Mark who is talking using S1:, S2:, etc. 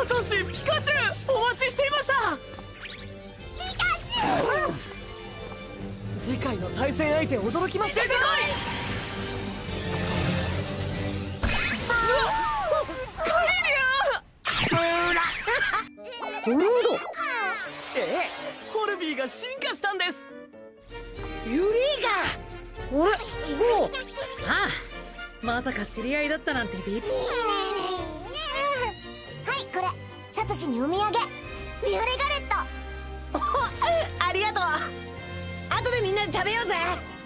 S1: トシ、ピカチュウ、お待ちしていました。
S2: ピカチュウ、
S1: 次回の対戦相手驚きます。出てこい。
S3: フルード。
S1: コルビーが進化したんです。
S3: ユリーガ。あれ、ゴー。
S4: ああ、まさか知り合いだったなんてびっくり。
S2: はい、これサトシにお土産、ミューレガレット。
S3: ありがとう。後でみんなで食べようぜ。